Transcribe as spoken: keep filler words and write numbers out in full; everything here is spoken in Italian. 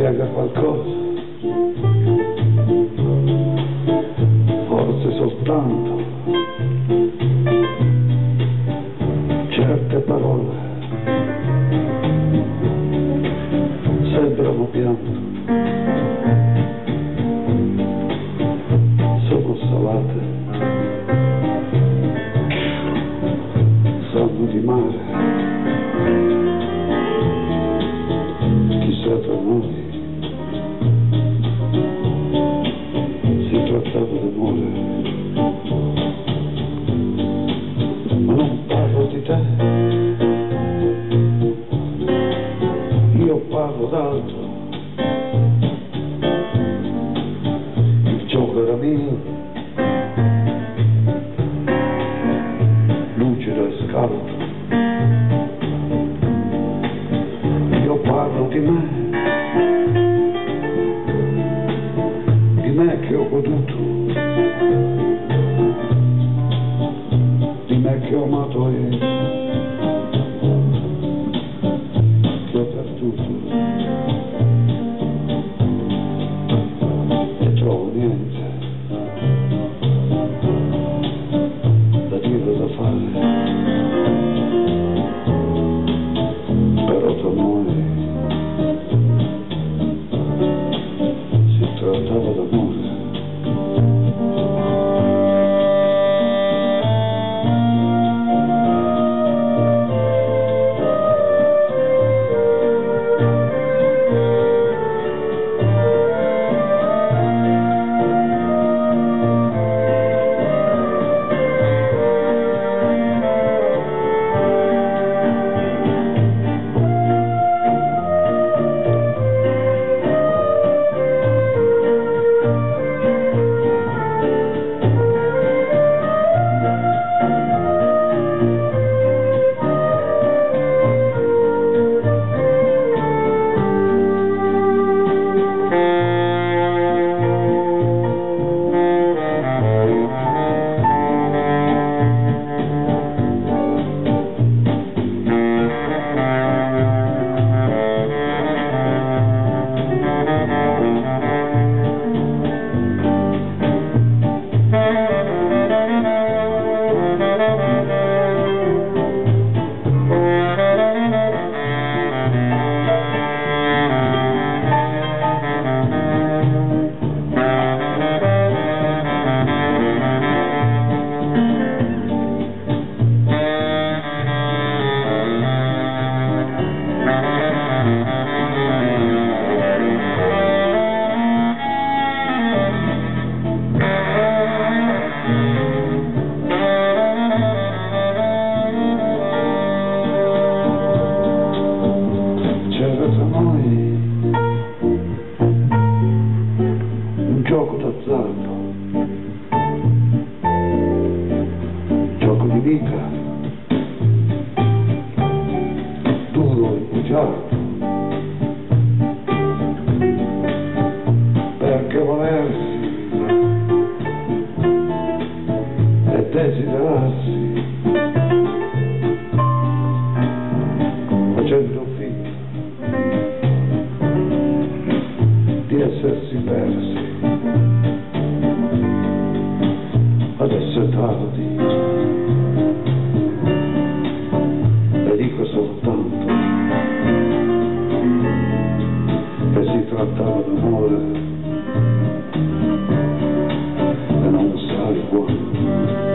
spiega qualcosa, forse soltanto certe parole sembrano pianto, sono salate, sanno di mare. Chissà tra noi si trattava d'amore, ma non parlo di te, io parlo d'altro. Il gioco era mio, lucido e scaldo. Io parlo di me, di me che ho goduto, di me che ho amato e che ho perduto. E trovo niente da dire o da fare, però tra noi si trattava d'amore. Un gioco d'azzardo, gioco di vita, duro e bugiardo, perché volersi e desiderarsi, facendo finta di essersi persi. Adesso è tardi e dico soltanto che si trattava d'amore e non sai quanto.